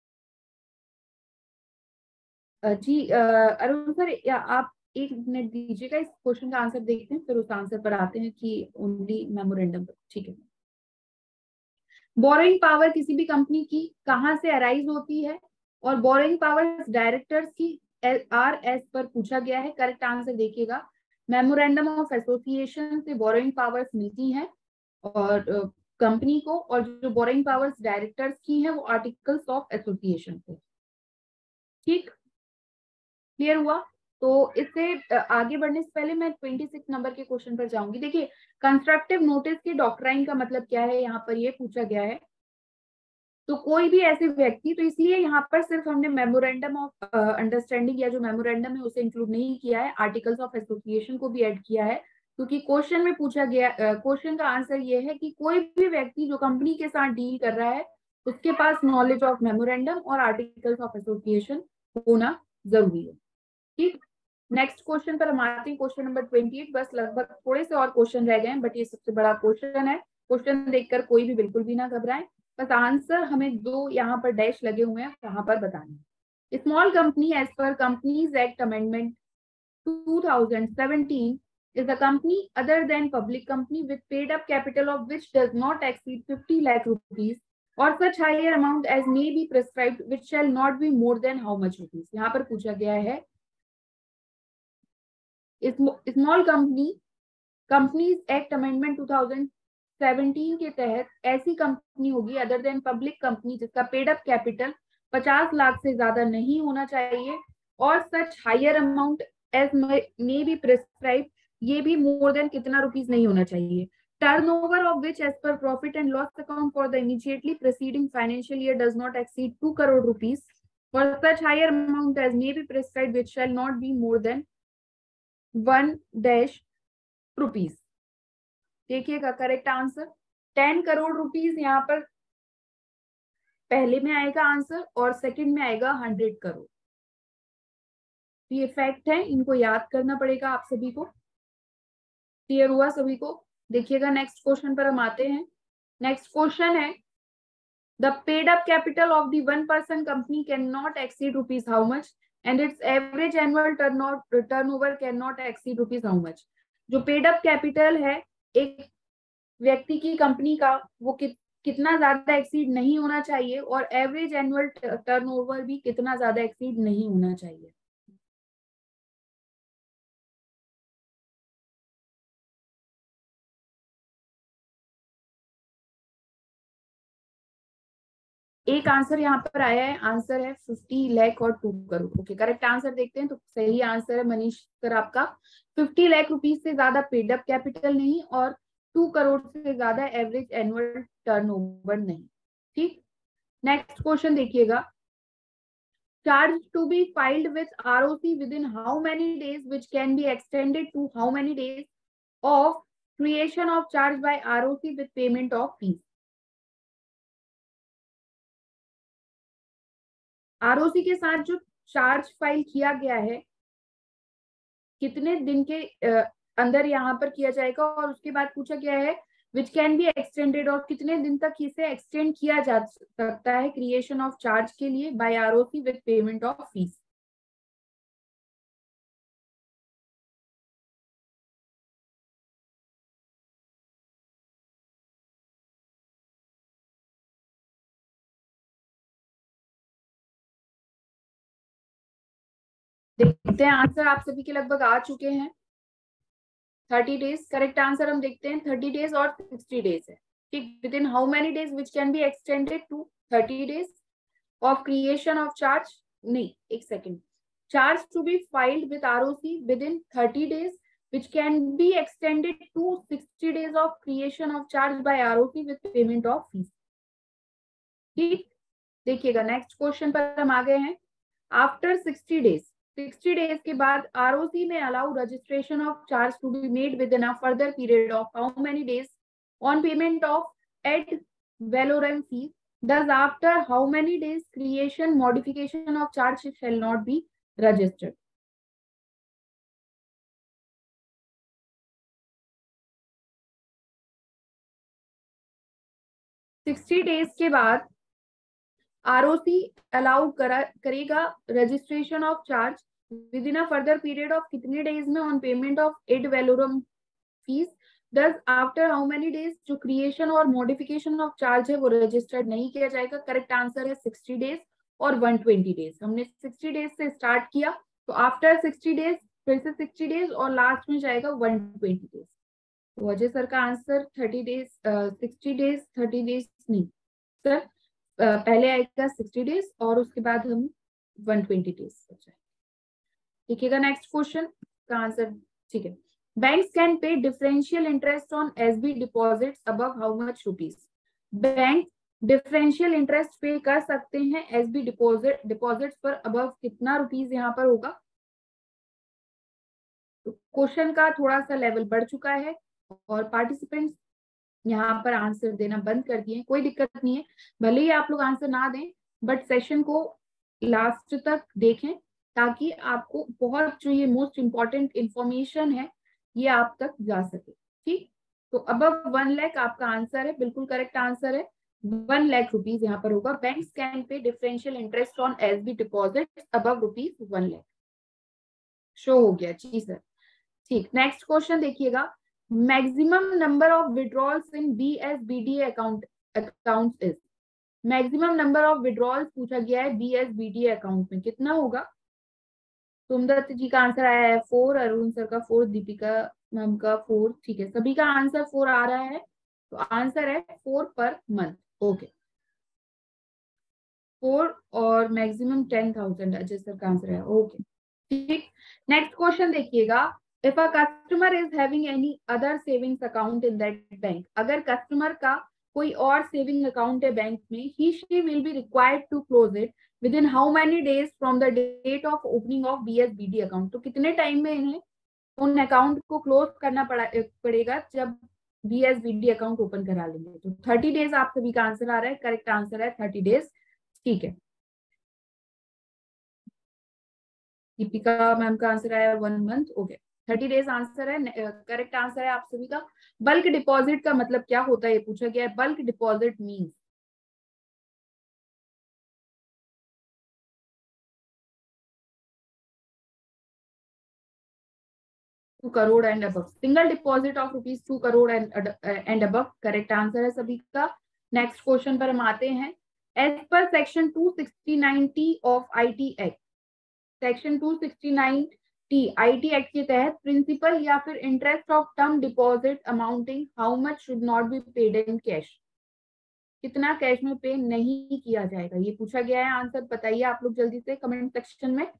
Uh, जी अ, अरुण सर, या आप एक मिनट दीजिएगा, इस क्वेश्चन का आंसर देखते हैं फिर उस आंसर पर आते हैं कि ओनली मेमोरेंडम, ठीक है। बोरोइंग पावर किसी भी कंपनी की कहाँ से अराइज होती है, और बोरोइंग पावर्स डायरेक्टर्स की आर एस पर पूछा गया है। करेक्ट आंसर देखिएगा, मेमोरेंडम ऑफ एसोसिएशन से बोरोइंग पावर्स मिलती हैं और कंपनी uh, को, और जो बोरोइंग पावर्स डायरेक्टर्स की हैं वो आर्टिकल्स ऑफ एसोसिएशन से। ठीक, क्लियर हुआ? तो इससे आगे बढ़ने से पहले मैं छब्बीस नंबर के क्वेश्चन पर जाऊंगी। देखिए कंस्ट्रक्टिव नोटिस के डॉक्ट्राइन का मतलब क्या है, यहाँ पर ये पूछा गया है। तो कोई भी ऐसे व्यक्ति, तो इसलिए यहाँ पर सिर्फ हमने मेमोरेंडम ऑफ अंडरस्टैंडिंग या जो मेमोरेंडम है उसे इंक्लूड नहीं किया है, आर्टिकल्स ऑफ एसोसिएशन को भी ऐड किया है, क्योंकि क्वेश्चन में पूछा गया, क्वेश्चन का आंसर ये है कि कोई भी व्यक्ति जो कंपनी के साथ डील कर रहा है उसके पास नॉलेज ऑफ मेमोरेंडम और आर्टिकल्स ऑफ एसोसिएशन होना जरूरी है। ठीक, नेक्स्ट क्वेश्चन पर हम आते हैं, क्वेश्चन नंबर अट्ठाईस। बस लगभग थोड़े से और क्वेश्चन रह गए हैं, बट ये सबसे बड़ा क्वेश्चन है। क्वेश्चन देखकर कोई भी बिल्कुल भी ना घबराएं, बस आंसर हमें दो यहाँ पर डैश लगे हुए हैं वहां पर बताने। Small company as per Companies Act amendment two thousand seventeen is a company other than public company with paid up capital of which does not exceed fifty lakh rupees or such higher amount as may be prescribed which shall not be more than how much rupees। यहाँ पर पूछा गया है small company Companies Act amendment two thousand seventeen के तहत ऐसी कंपनी होगी अदर देन पब्लिक कंपनी जिसका पेड अप कैपिटल पचास लाख से ज्यादा नहीं होना चाहिए, और such higher amount as may be prescribe, ये भी मोर देन कितना रुपीज नहीं होना चाहिए। Turnover of which as per profit and loss account for the immediately preceding financial year does not exceed two crore rupees for such higher amount as may be prescribe which shall not be more than one dash rupees. देखिएगा correct answer ten crore rupees यहाँ पर पहले में आएगा आंसर और सेकंड में आएगा हंड्रेड करोड़। तो ये फैक्ट है, इनको याद करना पड़ेगा आप सभी को। क्लियर हुआ सभी को? देखिएगा नेक्स्ट क्वेश्चन पर हम आते हैं। नेक्स्ट क्वेश्चन है the paid up capital of the one person company can not exceed rupees how much and its average annual turnover can not exceed rupees how much. जो पेड अप कैपिटल है एक व्यक्ति की कंपनी का, वो कि, कितना ज्यादा एक्सीड नहीं होना चाहिए, और एवरेज एनुअल टर्नओवर भी कितना ज्यादा एक्सीड नहीं होना चाहिए। एक आंसर यहाँ पर आया है, आंसर है फिफ्टी लाख और two crore. Okay, correct answer देखते हैं। तो सही आंसर है मनीष सर आपका, फिफ्टी लाख रुपीज से ज्यादा पेड अप कैपिटल नहीं और टू करोड़ से ज्यादा एवरेज एनुअल टर्नओवर नहीं। ठीक, नेक्स्ट क्वेश्चन देखिएगा, charge to be filed with ROC within how many days which can be extended to how many days of creation of charge by ROC with payment of fees. ROC के साथ जो चार्ज फाइल किया गया है कितने दिन के अंदर यहाँ पर किया जाएगा, और उसके बाद पूछा गया है विच कैन बी एक्सटेंडेड, और कितने दिन तक इसे एक्सटेंड किया जा सकता है क्रिएशन ऑफ चार्ज के लिए by ROC with payment of fees. देखते हैं आंसर आप सभी के लगभग आ चुके हैं। थर्टी डेज करेक्ट आंसर हम देखते हैं, थर्टी डेज और सिक्सटी डेज है। ठीक, within how many days which can be extended to thirty days of creation of charge, नहीं एक second, charge to be filed with ROC within thirty days which can be extended to sixty days of creation of charge by R O C with payment of fees। ठीक, देखिएगा नेक्स्ट क्वेश्चन पर हम आ गए हैं। After sixty days, sixty days के बाद आरओसी में allow registration of charge to be made within a further period of how many days on payment of ad valorem fees, thus after how many days creation modification of charge shall not be registered। Sixty days के बाद आरओसी अलाउ करेगा registration of charge within a further period of कितने डेज में on payment of ad valorem fees, thus after how many days जो क्रिएशन और मॉडिफिकेशन ऑफ चार्ज है वो रजिस्टर्ड नहीं किया जाएगा। करेक्ट आंसर है सिक्सटी डेज और वन ट्वेंटी डेज। हमने सिक्सटी डेज से स्टार्ट किया तो आफ्टर सिक्सटी डेज फिर से सिक्सटी डेज और लास्ट में जाएगा वन ट्वेंटी डेज। तो अजय सर का answer thirty days, sixty days, thirty days नहीं सर, पहले आएगा सिक्सटी डेज और उसके बाद हम वन ट्वेंटी डेज बचा। देखिएगा नेक्स्ट क्वेश्चन का आंसर। ठीक है, banks can pay differential interest on SB deposits above how much rupees. Bank differential interest pay कर सकते हैं एसबी डिपॉजिट डिपॉजिट्स पर अबव कितना रुपीज यहाँ पर होगा। तो क्वेश्चन का थोड़ा सा लेवल बढ़ चुका है और पार्टिसिपेंट्स यहाँ पर आंसर देना बंद कर दिए। कोई दिक्कत नहीं है, भले ही आप लोग आंसर ना दें बट सेशन को लास्ट तक देखें ताकि आपको बहुत जो ये मोस्ट इंपॉर्टेंट इंफॉर्मेशन है ये आप तक जा सके। ठीक, तो अबव वन लाख आपका आंसर है, बिल्कुल करेक्ट आंसर है, वन लाख रुपीज यहाँ पर होगा। Banks can pay differential interest on SB deposit above rupees one lakh. Show हो गया जी सर। ठीक, नेक्स्ट क्वेश्चन देखिएगा, maximum number of withdrawals in B S B D account account is. Maximum number of withdrawals पूछा गया है B S B D account में कितना होगा। सोमदत्त जी का आंसर आया है फोर, अरुण सर का फोर, दीपिका मैम का फोर। ठीक है, सभी का आंसर फोर आ रहा है, तो आंसर है four per month. Okay, four और maximum ten thousand Ajay sir का आंसर है। ओके, ठीक, नेक्स्ट क्वेश्चन देखिएगा, if a customer is having any other savings account in that bank. अगर कस्टमर का कोई और सेविंग अकाउंट है बैंक में, he she will be required to close it within how many days from the date of opening of B S B D account. तो कितने टाइम में इन्हें उन अकाउंट को क्लोज करना पड़ा पड़ेगा जब B S B D account open करा लेंगे। तो थर्टी डेज आप सभी का आंसर आ रहा है, करेक्ट आंसर है थर्टी डेज। ठीक है, दीपिका मैम का आंसर आया one month. Okay, thirty days answer है, करेक्ट आंसर है आप सभी का। बल्क डिपॉजिट का मतलब क्या होता है ये पूछा गया है। Bulk deposit means two crore and above, single deposit of rupees two crore and and above, correct answer है सभी का। नेक्स्ट क्वेश्चन पर हम आते हैं, as per section two sixty nine T of I T act, section two sixty nine T IT act के तहत प्रिंसिपल या फिर interest of term deposit amounting how much should not be paid in cash. कितना कैश में पे नहीं किया जाएगा, ये पूछा गया है। आंसर बताइए आप लोग जल्दी से कमेंट सेक्शन में।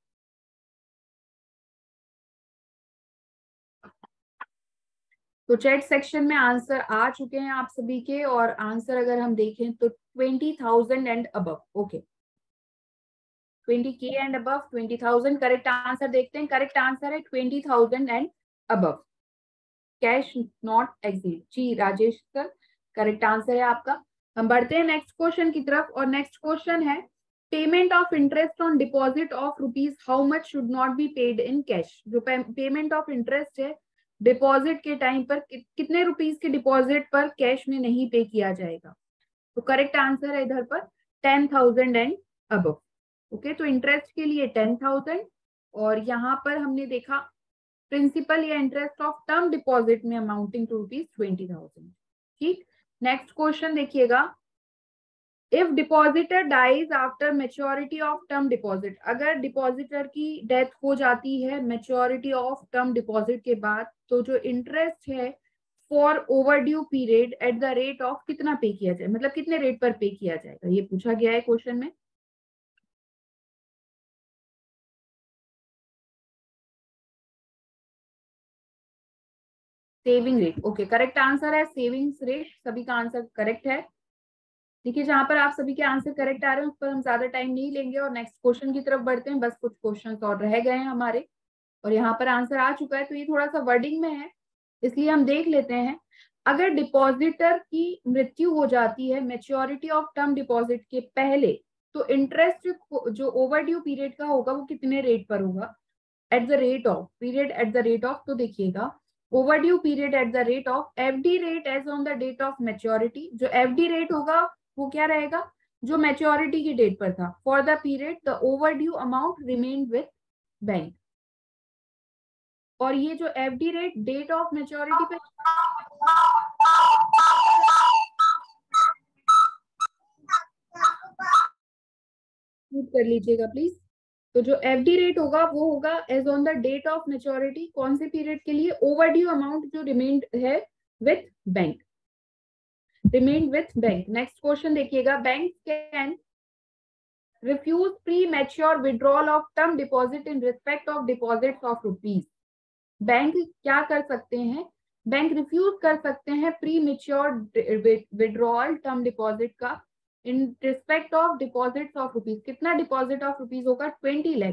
तो चैट सेक्शन में आंसर आ चुके हैं आप सभी के, और आंसर अगर हम देखें तो twenty thousand and above. Okay, twenty K and above, twenty thousand correct answer. देखते हैं, करेक्ट आंसर है twenty thousand and above, cash not exit. जी राजेश सर, करेक्ट आंसर है आपका। हम बढ़ते हैं नेक्स्ट क्वेश्चन की तरफ, और नेक्स्ट क्वेश्चन है payment of interest on deposit of rupees how much should not be paid in cash. जो पेमेंट ऑफ इंटरेस्ट है डिपॉजिट के टाइम पर, कि, कितने रुपीज के डिपॉजिट पर कैश में नहीं पे किया जाएगा। तो करेक्ट आंसर है इधर पर ten thousand and above. Okay, तो इंटरेस्ट के लिए टेन थाउजेंड, और यहाँ पर हमने देखा प्रिंसिपल या इंटरेस्ट ऑफ टर्म डिपॉजिट में amounting to rupees twenty thousand. ठीक, नेक्स्ट क्वेश्चन देखिएगा, if depositor dies after maturity of term deposit. अगर डिपॉजिटर की डेथ हो जाती है मेच्योरिटी ऑफ टर्म डिपॉजिट के बाद, तो जो इंटरेस्ट है for overdue period at the rate of कितना पे किया जाए, मतलब कितने रेट पर पे किया जाएगा, ये पूछा गया है क्वेश्चन में। Saving rate. Okay, correct answer है सेविंग्स रेट। सभी का आंसर करेक्ट है। देखिए, जहां पर आप सभी के आंसर करेक्ट आ रहे हैं उस पर हम ज्यादा टाइम नहीं लेंगे और नेक्स्ट क्वेश्चन की तरफ बढ़ते हैं। बस कुछ क्वेश्चन और रह गए हैं हमारे, और यहाँ पर आंसर आ चुका है। तो ये थोड़ा सा वर्डिंग में है, इसलिए हम देख लेते हैं। अगर डिपॉजिटर की मृत्यु हो जाती है मेच्योरिटी ऑफ टर्म डिपॉजिट के पहले, तो इंटरेस्ट जो ओवर ड्यू पीरियड का होगा वो कितने रेट पर होगा, at the rate of period at the rate of. तो देखिएगा, overdue period at the rate of FD rate as on the date of maturity. जो एफडी रेट होगा वो क्या रहेगा, जो मेच्योरिटी की डेट पर था। For the period the overdue amount remain with bank. और ये जो FD rate date of maturity pay कर लीजिएगा प्लीज। तो जो एफडी रेट होगा वो होगा as on the date of maturity, कौन से पीरियड के लिए, ओवर ड्यू अमाउंट जो रिमेन्ड है with bank, remained with bank. Next question देखिएगा, bank can refuse premature withdrawal of term deposit in respect of deposits of rupees. Bank क्या कर सकते हैं, बैंक रिफ्यूज कर सकते हैं premature withdrawal term deposit का in respect of deposits of rupees. कितना डिपॉजिट ऑफ रुपीज होगा, twenty lakh,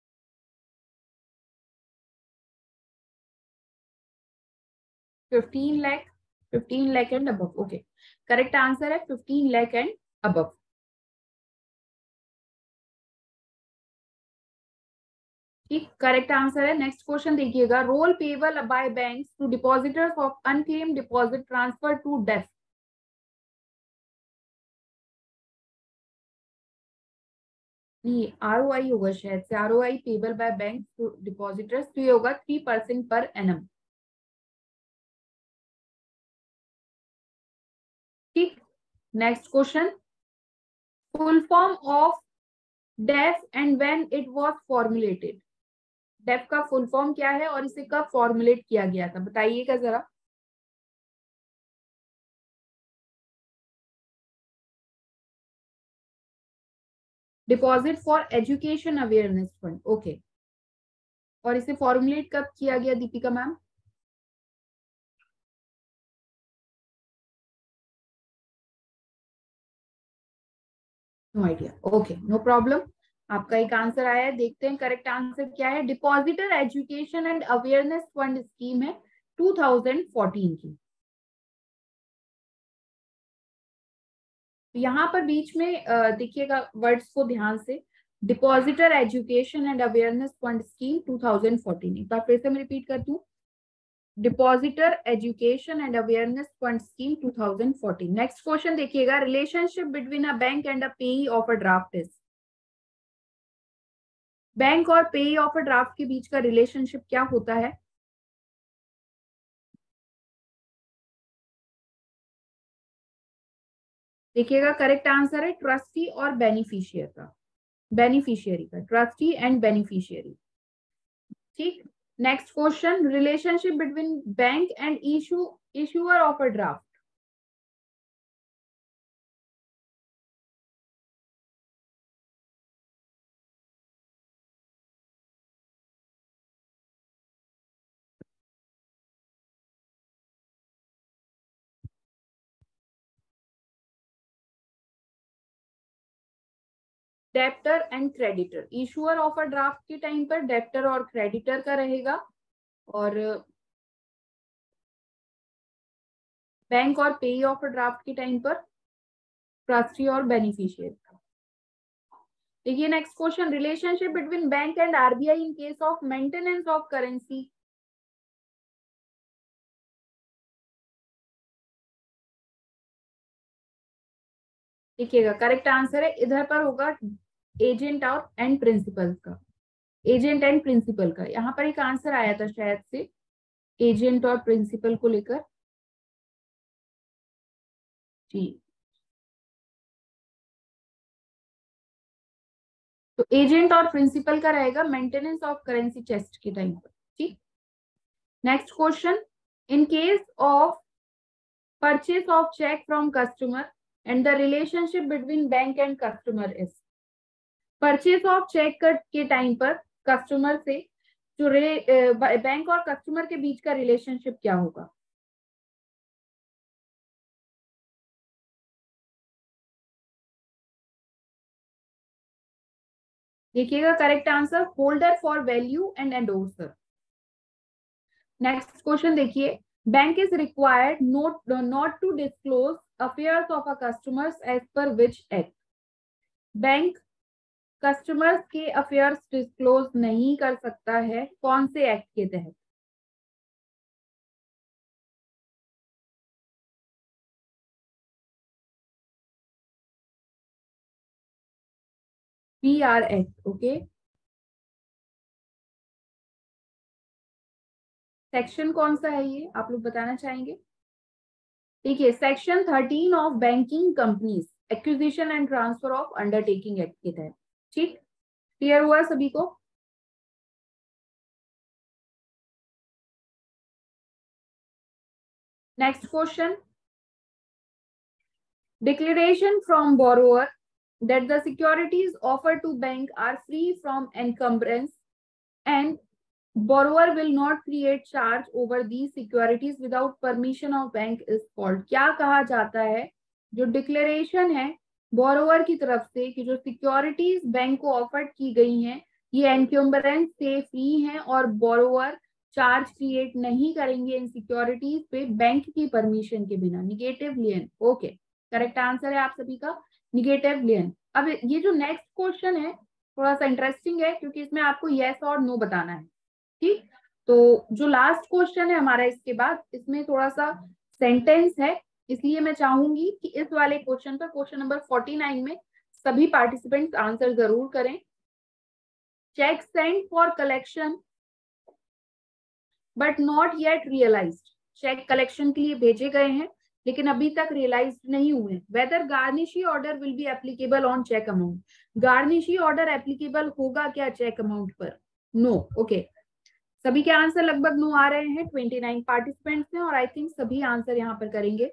fifteen lakh, fifteen lakh and above. Okay, correct answer है फिफ्टीन लैख एंड अबव। ठीक, करेक्ट आंसर है। नेक्स्ट क्वेश्चन देखिएगा, role payable by banks to depositors of unclaimed deposit transfer to DEAF. नहीं, आर ओ आई होगा शायद से, R O I payable by bank to depositors, तो ये होगा थ्री परसेंट पर एनम। ठीक, next question, full form of DEAF and when it was formulated. Def का फुल फॉर्म क्या है और इसे कब फॉर्मुलेट किया गया था, बताइएगा जरा। Deposit for education awareness fund. Okay, और इसे फॉर्मुलेट कब किया गया Deepika ma'am. No idea. Okay, no problem, आपका एक आंसर आया है। देखते हैं करेक्ट आंसर क्या है। Depositor education and awareness fund scheme है टू थाउजेंड फोर्टीन की। यहाँ पर बीच में देखिएगा वर्ड्स को ध्यान से, depositor education and awareness fund scheme two thousand fourteen. एक बार फिर से मैं रिपीट कर दूं, depositor education and awareness fund scheme two thousand fourteen. Next question देखिएगा, relationship between a bank and a payee of a draft is. Bank और पेई ऑफ अ ड्राफ्ट के बीच का रिलेशनशिप क्या होता है। देखिएगा, करेक्ट आंसर है ट्रस्टी और बेनिफिशियर का, बेनिफिशियरी का, ट्रस्टी एंड बेनिफिशियरी। ठीक, next question, relationship between bank and issue issuer of a draft. Debtor and creditor, issuer of a draft के टाइम पर डेप्टर और क्रेडिटर का रहेगा, और बैंक और पेई ऑफ अ ड्राफ्ट के टाइम पर ट्रस्टी और बेनिफिशियरी का। देखिए next question, relationship between bank and RBI in case of maintenance of currency. देखिएगा करेक्ट आंसर है इधर पर होगा एजेंट और एंड प्रिंसिपल का, एजेंट एंड प्रिंसिपल का। यहाँ पर एक आंसर आया था शायद से एजेंट और प्रिंसिपल को लेकर जी। तो एजेंट और प्रिंसिपल का रहेगा मेंटेनेंस ऑफ करेंसी चेस्ट के टाइम पर। ठीक, next question, in case of purchase of cheque from customer and the relationship between bank and customer is. Purchase of cheque के टाइम पर कस्टमर से जो बैंक और कस्टमर के बीच का रिलेशनशिप क्या होगा? देखिएगा correct answer holder for value and endorser. Next question देखिए, bank is required note not to disclose affairs of a customers as per which act. Bank customers के अफेयर्स डिस्क्लोज नहीं कर सकता है, कौन से एक्ट के तहत? P R act. Okay, section कौन सा है ये आप लोग बताना चाहेंगे? देखिए section thirteen of banking companies acquisition and transfer of undertaking act के तहत। ठीक, क्लियर हुआ सभी को? Next question, declaration from borrower that the securities offered to bank are free from encumbrance and borrower will not create charge over these securities without permission of bank is called। क्या कहा जाता है? जो डिक्लेरेशन है बोरोवर की तरफ से कि जो सिक्योरिटीज बैंक को ऑफर की गई हैं ये एनक्यूम्बरेंस से फ्री हैं और बोरोवर चार्ज क्रिएट नहीं करेंगे इन सिक्योरिटीज पे बैंक की परमिशन के बिना। Negative lien. Okay, correct answer है आप सभी का निगेटिव लियन। अब ये जो नेक्स्ट क्वेश्चन है थोड़ा सा इंटरेस्टिंग है क्योंकि इसमें आपको यस और नो बताना है। ठीक, तो जो लास्ट क्वेश्चन है हमारा इसके बाद, इसमें थोड़ा सा सेंटेंस है, इसलिए मैं चाहूंगी कि इस वाले क्वेश्चन पर, क्वेश्चन नंबर फोर्टी नाइन में सभी पार्टिसिपेंट्स आंसर जरूर करें। Cheque sent for collection but not yet realised. Cheque collection के लिए भेजे गए हैं लेकिन अभी तक रियलाइज नहीं हुए। Whether garnishee order will be applicable on cheque amount. Garnishee order applicable होगा क्या चेक अमाउंट पर? नो। ओके, सभी के आंसर लगभग नो आ रहे हैं, उनतीस पार्टिसिपेंट्स हैं और आई थिंक सभी आंसर यहाँ पर करेंगे।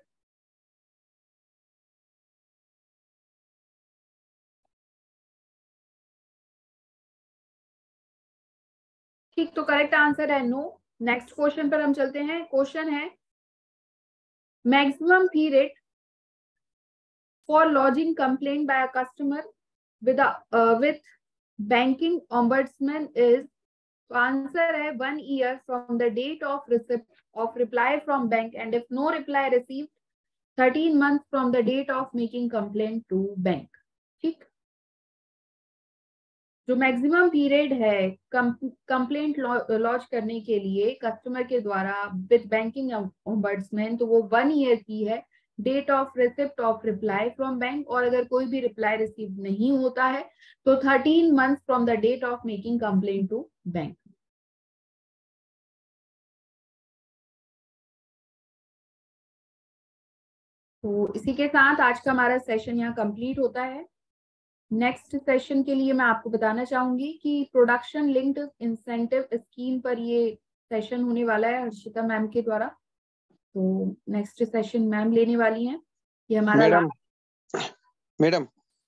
ठीक, तो करेक्ट आंसर है नो। नेक्स्ट क्वेश्चन पर हम चलते हैं। क्वेश्चन है maximum period for lodging complaint by a customer with with banking ombudsman is. तो आंसर है one year from the date of receipt of reply from bank and if no reply received thirteen months from the date of making complaint to bank. ठीक, जो मैक्सिमम पीरियड है कंप्लेंट लॉन्च करने के लिए कस्टमर के द्वारा विद बैंकिंग ओम्बड्समैन, तो वो वन ईयर की है date of receipt of reply from bank, और अगर कोई भी रिप्लाई रिसीव नहीं होता है तो thirteen months from the date of making complaint to bank. तो इसी के साथ आज का हमारा सेशन यहाँ कंप्लीट होता है। नेक्स्ट सेशन के लिए मैं आपको बताना चाहूंगी कि प्रोडक्शन लिंक्ड इंसेंटिव स्कीम पर ये सेशन होने वाला है हर्षिता मैम के द्वारा। तो नेक्स्ट सेशन मैम लेने वाली हैं। ये हमारा मैडम मैडम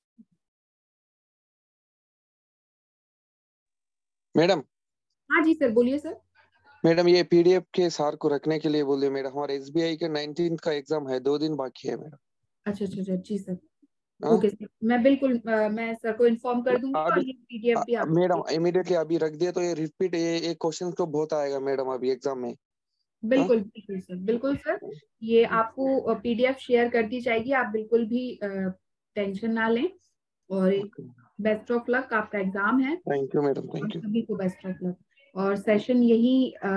मैडम हाँ जी सर, बोलिए सर। मैडम ये पीडीएफ के सार को रखने के लिए बोलिए मैडम, और एसबीआई के नाइनटीन्थ का एग्जाम है, दो दिन बाकी है मैडम। अच्छा अच्छा अच्छा जी सर। ओके सर, मैं बिल्कुल अ, मैं सर को इन्फॉर्म कर दूंगी अभी और ये पीडीएफ भी आप मैडम इमीडिएटली अभी रख दिया तो ये रिपीट ये एक क्वेश्चन तो बहुत आएगा मैडम अभी एग्जाम में। हाँ? बिल्कुल बिल्कुल सर, बिल्कुल सर, ये आपको पीडीएफ शेयर कर दी जाएगी, आप बिल्कुल भी टेंशन ना लें। और बेस्ट ऑफ लक, आपका एग्जाम है। थैंक यू मैडम, और थैंक यू। सभी को बेस्ट ऑफ लक। और सेशन यही अ,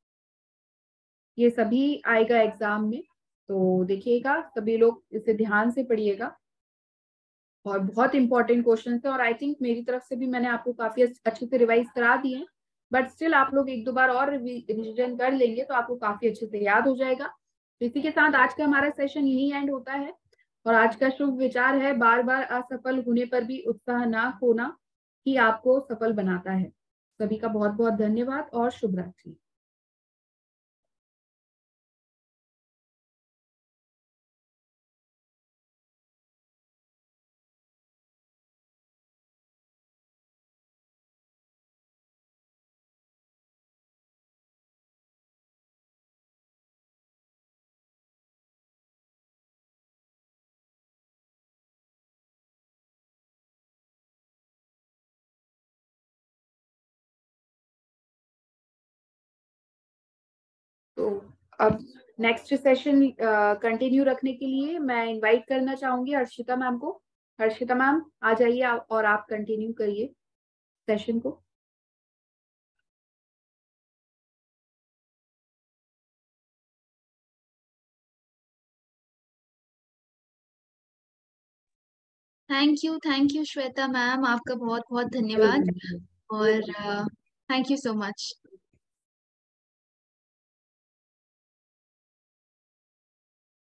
ये सभी आएगा एग्जाम में, तो देखिएगा सभी लोग इसे ध्यान से पढ़िएगा। और बहुत इंपॉर्टेंट क्वेश्चन है, और आई थिंक मेरी तरफ से भी मैंने आपको काफी अच्छे से रिवाइज करा दिए हैं, बट स्टिल आप लोग एक दो बार और रिविजन कर लेंगे तो आपको काफी अच्छे से याद हो जाएगा। तो इसी के साथ आज का हमारा सेशन यही एंड होता है। और आज का शुभ विचार है, बार बार असफल होने पर भी उत्साह ना खोना ही आपको सफल बनाता है। सभी का बहुत बहुत धन्यवाद और शुभ रात्रि। तो अब नेक्स्ट सेशन कंटिन्यू रखने के लिए मैं इनवाइट करना चाहूंगी हर्षिता मैम को। हर्षिता मैम आ जाइए आप, और आप कंटिन्यू करिए सेशन को। Thank you thank you Shweta ma'am, आपका बहुत बहुत धन्यवाद। और थैंक यू सो मच।